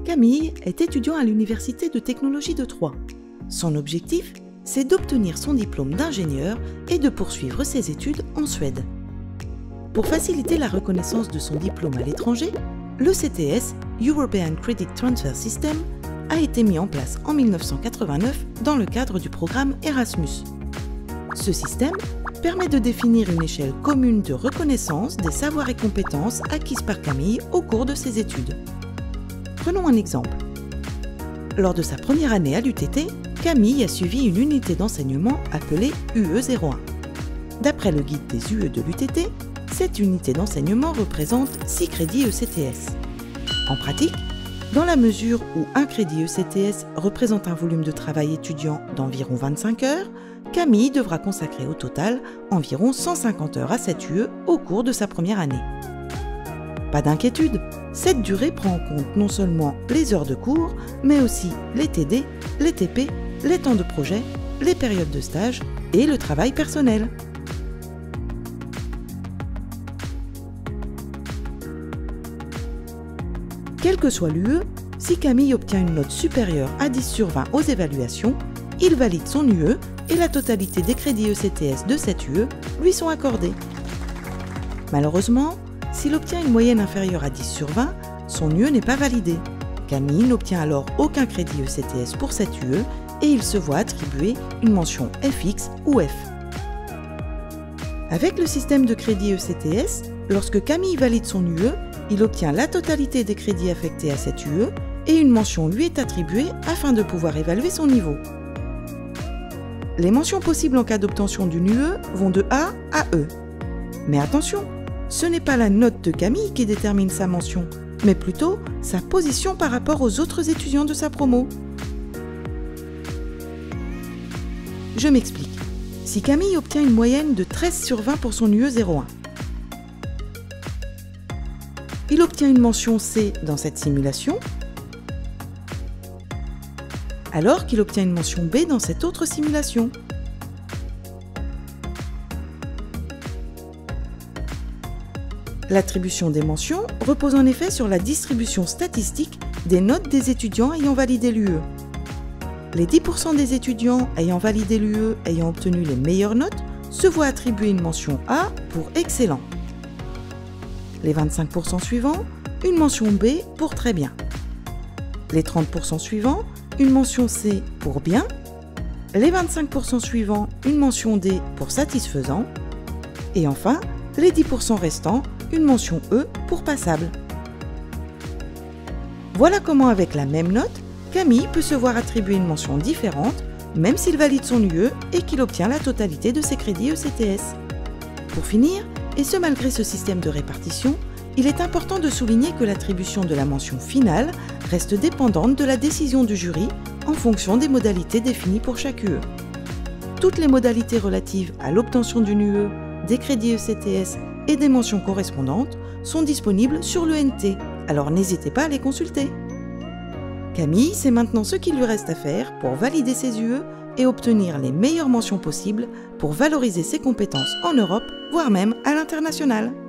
Camille est étudiant à l'Université de technologie de Troyes. Son objectif, c'est d'obtenir son diplôme d'ingénieur et de poursuivre ses études en Suède. Pour faciliter la reconnaissance de son diplôme à l'étranger, le CTS, European Credit Transfer System, a été mis en place en 1989 dans le cadre du programme Erasmus. Ce système permet de définir une échelle commune de reconnaissance des savoirs et compétences acquises par Camille au cours de ses études. Prenons un exemple. Lors de sa première année à l'UTT, Camille a suivi une unité d'enseignement appelée UE01. D'après le guide des UE de l'UTT, cette unité d'enseignement représente 6 crédits ECTS. En pratique, dans la mesure où un crédit ECTS représente un volume de travail étudiant d'environ 25 heures, Camille devra consacrer au total environ 150 heures à cette UE au cours de sa première année. Pas d'inquiétude, cette durée prend en compte non seulement les heures de cours, mais aussi les TD, les TP, les temps de projet, les périodes de stage et le travail personnel. Quel que soit l'UE, si Camille obtient une note supérieure à 10 sur 20 aux évaluations, il valide son UE et la totalité des crédits ECTS de cette UE lui sont accordés. Malheureusement, s'il obtient une moyenne inférieure à 10 sur 20, son UE n'est pas validé. Camille n'obtient alors aucun crédit ECTS pour cette UE et il se voit attribuer une mention FX ou F. Avec le système de crédit ECTS, lorsque Camille valide son UE, il obtient la totalité des crédits affectés à cette UE et une mention lui est attribuée afin de pouvoir évaluer son niveau. Les mentions possibles en cas d'obtention d'une UE vont de A à E. Mais attention, ce n'est pas la note de Camille qui détermine sa mention, mais plutôt sa position par rapport aux autres étudiants de sa promo. Je m'explique. Si Camille obtient une moyenne de 13 sur 20 pour son UE01, il obtient une mention C dans cette simulation, alors qu'il obtient une mention B dans cette autre simulation. L'attribution des mentions repose en effet sur la distribution statistique des notes des étudiants ayant validé l'UE. Les 10% des étudiants ayant validé l'UE ayant obtenu les meilleures notes se voient attribuer une mention A pour excellent. Les 25% suivants, une mention B pour très bien. Les 30% suivants, une mention C pour bien. Les 25% suivants, une mention D pour satisfaisant. Et enfin, les 10% restants, une mention E pour passable. Voilà comment avec la même note, Camille peut se voir attribuer une mention différente, même s'il valide son UE et qu'il obtient la totalité de ses crédits ECTS. Pour finir, et ce malgré ce système de répartition, il est important de souligner que l'attribution de la mention finale reste dépendante de la décision du jury en fonction des modalités définies pour chaque UE. Toutes les modalités relatives à l'obtention d'une UE, des crédits ECTS et des mentions correspondantes sont disponibles sur l'ENT, alors n'hésitez pas à les consulter. Camille sait maintenant ce qu'il lui reste à faire pour valider ses UE et obtenir les meilleures mentions possibles pour valoriser ses compétences en Europe, voire même à l'international.